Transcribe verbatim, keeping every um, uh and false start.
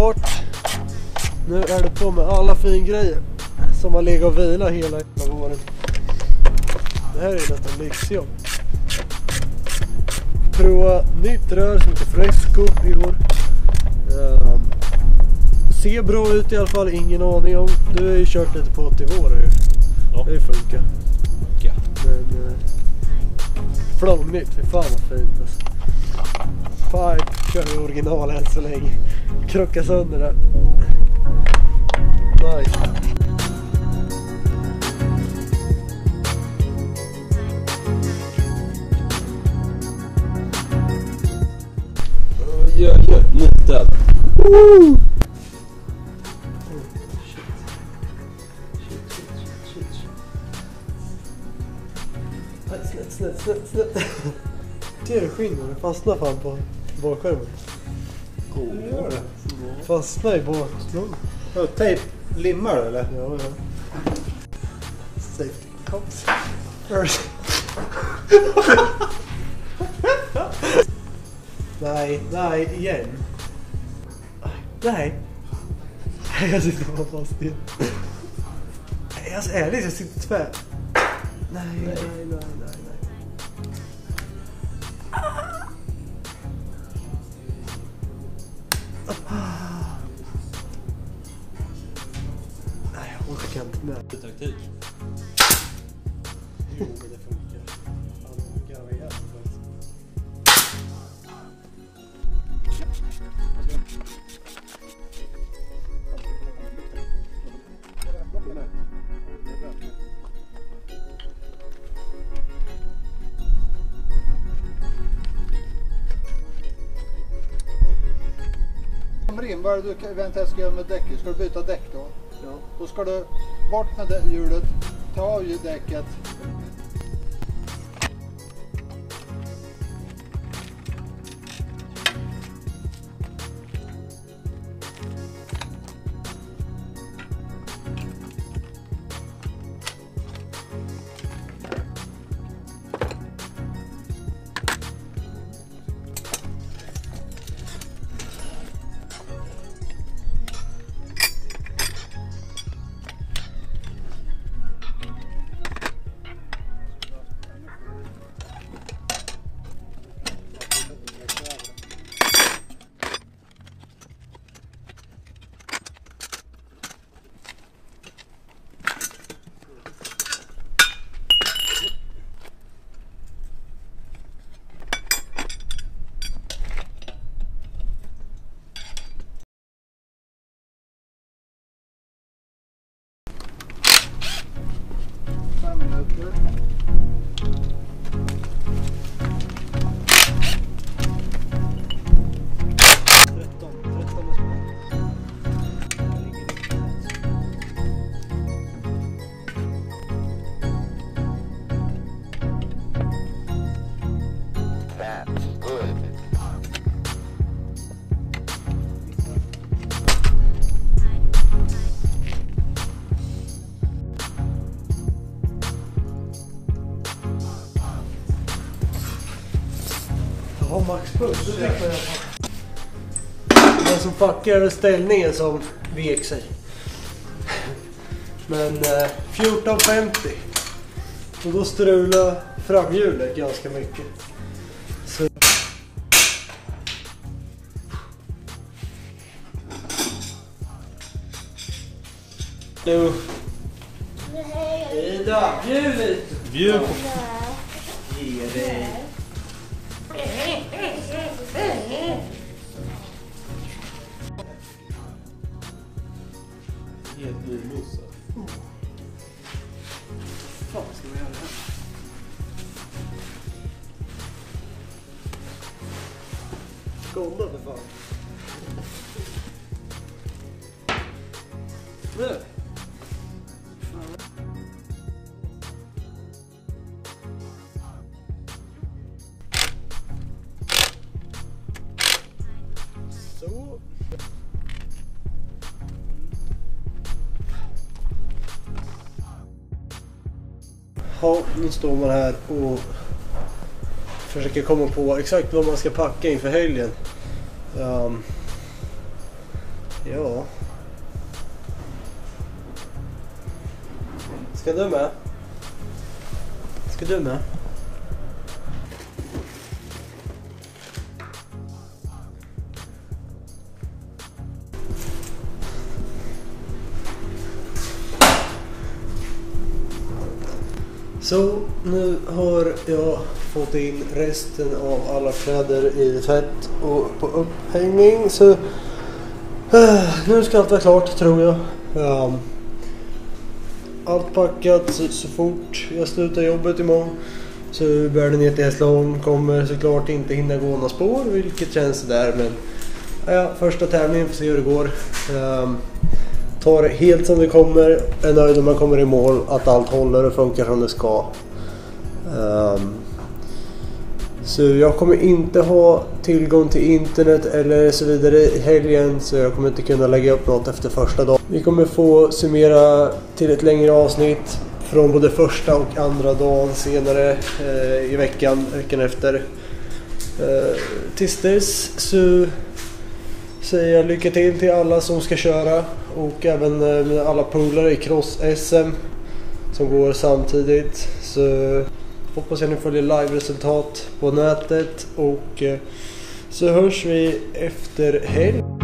klart. Nu är det på med alla fin grejer som har legat och vila hela våren. Det här är nästan lyxjobb. Prova nytt rör som heter Fresco i år. Um, ser bra ut i alla fall, ingen aning om. Du har ju kört lite på åttio år ju. Ja. Det funkar. Ja. Men uh, flångnytt, för fan vad fint alltså. Pipe kör vi original än så länge. Krocka sönder det. Nice. Ja, ja, lite. Woo! Snett, snett, snett, snett. Ser du skinn? Det fastnar fan på bakskärmen. Hur gör det? Fastnar i bakskärmen. Ja, tejp limmar du eller? Ja, ja. Safety cops. First. Nej, nej, igen. Nej. Nej, jag sitter bara fast igen. Nej, alltså ärligt, jag sitter tvär. Nej, nej, nej, nej, nej. Nej, jag orkar inte med. Det är taktik. Jo, men det funkar. Fan, det funkar vad jag Kommer in, vad är det du eventuellt ska göra med däcket? Ska du byta däck då? Ja. Då ska du bort med det hjulet, ta av däcket. Fem minuter. tretton, tretton är små. That's good. Ja, Max Puss, det fick man i alla fall. Den som fuckar över ställningen som vek sig. Men eh, fjorton femtio. Och då strular framhjulet ganska mycket. Så... Nu. Ida, bjud lite. Bjud. Ge dig. Helt ny mossa. Fan, ska vi göra det här? Skånda för fan. Nu. Så. Ja, nu står man här och försöker komma på exakt vad man ska packa inför helgen. Um, Ja. Ska du med? Ska du med? Så nu har jag fått in resten av alla kläder i tvätt och på upphängning, så uh, nu ska allt vara klart, tror jag. Um, allt packat så, så fort jag slutar jobbet imorgon, så bär det ner till Hässleholm. Kommer såklart inte hinna gå några spår, vilket känns där, men ja, första tävlingen, får se hur det går. Um, tar det helt som det kommer, är nöjd när man kommer i mål, att allt håller och funkar som det ska. Um, så jag kommer inte ha tillgång till internet eller så vidare i helgen, så jag kommer inte kunna lägga upp något efter första dagen. Vi kommer få summera till ett längre avsnitt från både första och andra dagen senare eh, i veckan, veckan efter. Eh, tills dess så säger jag lycka till till alla som ska köra, och även med alla polare i cross-S M som går samtidigt. Så hoppas jag ni följer live-resultat på nätet, och så hörs vi efter helg.